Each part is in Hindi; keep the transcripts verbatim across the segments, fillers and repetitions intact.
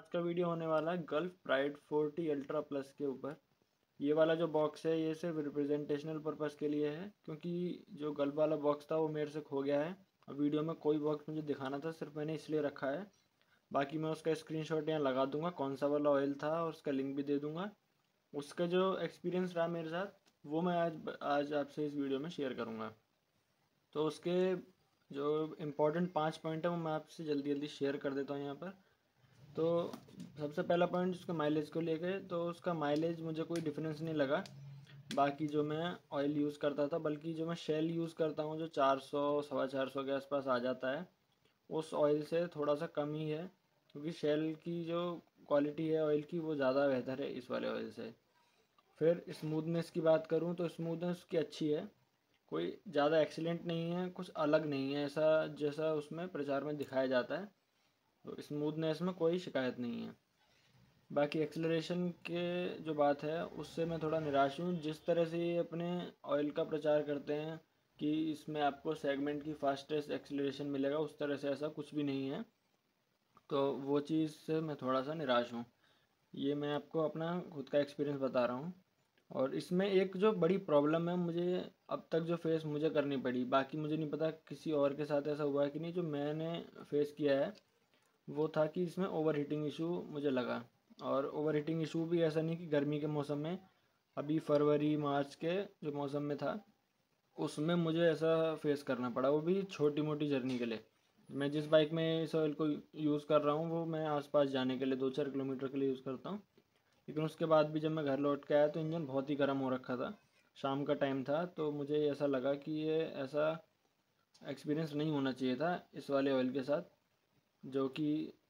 आज का वीडियो होने वाला है Gulf Pride forty ultra plus के ऊपर। ये वाला जो बॉक्स है ये सिर्फ रिप्रेजेंटेशनल पर्पस के लिए है, क्योंकि जो गल्फ वाला बॉक्स था वो मेरे से खो गया है और वीडियो में कोई बॉक्स मुझे दिखाना था, सिर्फ मैंने इसलिए रखा है। बाकी मैं उसका स्क्रीनशॉट यहाँ लगा दूंगा, कौन सा वाला ऑयल था, और उसका लिंक भी दे दूंगा। उसका जो एक्सपीरियंस रहा मेरे साथ वो मैं आज आज आपसे इस वीडियो में शेयर करूँगा। तो उसके जो इम्पोर्टेंट पाँच पॉइंट है वो मैं आपसे जल्दी जल्दी शेयर कर देता हूँ यहाँ पर। तो सबसे पहला पॉइंट उसका माइलेज को लेके, तो उसका माइलेज मुझे कोई डिफरेंस नहीं लगा बाकी जो मैं ऑयल यूज़ करता था, बल्कि जो मैं शेल यूज़ करता हूँ जो चार सौ सवा चार सौ के आसपास आ जाता है, उस ऑयल से थोड़ा सा कम ही है, क्योंकि शेल की जो क्वालिटी है ऑयल की वो ज़्यादा बेहतर है इस वाले ऑयल से। फिर स्मूथनेस की बात करूँ तो स्मूथनेस उसकी अच्छी है, कोई ज़्यादा एक्सीलेंट नहीं है, कुछ अलग नहीं है ऐसा जैसा उसमें प्रचार में दिखाया जाता है। तो स्मूथनेस में कोई शिकायत नहीं है। बाकी एक्सेलरेशन के जो बात है उससे मैं थोड़ा निराश हूँ। जिस तरह से ये अपने ऑयल का प्रचार करते हैं कि इसमें आपको सेगमेंट की फास्टेस्ट एक्सेलरेशन मिलेगा, उस तरह से ऐसा कुछ भी नहीं है। तो वो चीज़ से मैं थोड़ा सा निराश हूँ। ये मैं आपको अपना खुद का एक्सपीरियंस बता रहा हूँ। और इसमें एक जो बड़ी प्रॉब्लम है मुझे अब तक जो फेस मुझे करनी पड़ी, बाकी मुझे नहीं पता किसी और के साथ ऐसा हुआ है कि नहीं, जो मैंने फेस किया है वो था कि इसमें ओवर हीटिंग इशू मुझे लगा। और ओवर हीटिंग इशू भी ऐसा नहीं कि गर्मी के मौसम में, अभी फरवरी मार्च के जो मौसम में था उसमें मुझे ऐसा फेस करना पड़ा, वो भी छोटी मोटी जर्नी के लिए। मैं जिस बाइक में इस ऑयल को यूज़ कर रहा हूँ वो मैं आसपास जाने के लिए दो चार किलोमीटर के लिए यूज़ करता हूँ। लेकिन उसके बाद भी जब मैं घर लौट के आया तो इंजन बहुत ही गर्म हो रखा था, शाम का टाइम था, तो मुझे ऐसा लगा कि ये ऐसा एक्सपीरियंस नहीं होना चाहिए था इस वाले ऑयल के साथ, जो कि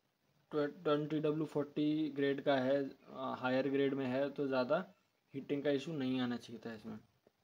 ट्वेंटी डब्ल्यू फोर्टी ग्रेड का है, हायर ग्रेड में है, तो ज़्यादा हीटिंग का इशू नहीं आना चाहिए था इसमें।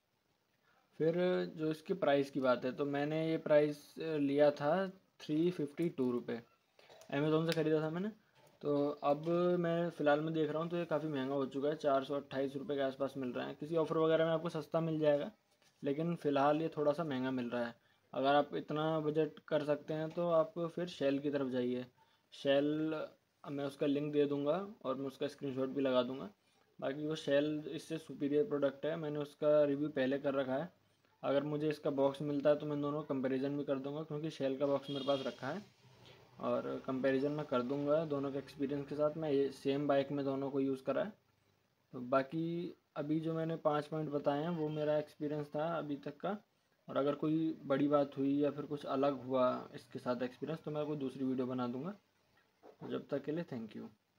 फिर जो इसकी प्राइस की बात है, तो मैंने ये प्राइस लिया था थ्री फिफ्टी टू रुपये, अमेज़ोन से ख़रीदा था मैंने। तो अब मैं फ़िलहाल में देख रहा हूँ तो ये काफ़ी महंगा हो चुका है, चार सौ अट्ठाईस रुपये के आसपास मिल रहा है। किसी ऑफ़र वगैरह में आपको सस्ता मिल जाएगा, लेकिन फ़िलहाल ये थोड़ा सा महंगा मिल रहा है। अगर आप इतना बजट कर सकते हैं तो आप फिर शेल की तरफ जाइए। शेल मैं उसका लिंक दे दूँगा और मैं उसका स्क्रीनशॉट भी लगा दूँगा। बाकी वो शेल इससे सुपीरियर प्रोडक्ट है, मैंने उसका रिव्यू पहले कर रखा है। अगर मुझे इसका बॉक्स मिलता है तो मैं दोनों कंपैरिजन भी कर दूँगा, क्योंकि शेल का बॉक्स मेरे पास रखा है और कंपैरिजन मैं कर दूँगा दोनों के एक्सपीरियंस के साथ। मैं ये सेम बाइक में दोनों को यूज़ करा है। तो बाकी अभी जो मैंने पाँच पॉइंट बताए हैं वो मेरा एक्सपीरियंस था अभी तक का। और अगर कोई बड़ी बात हुई या फिर कुछ अलग हुआ इसके साथ एक्सपीरियंस, तो मैं कोई दूसरी वीडियो बना दूँगा। जब तक के लिए थैंक यू।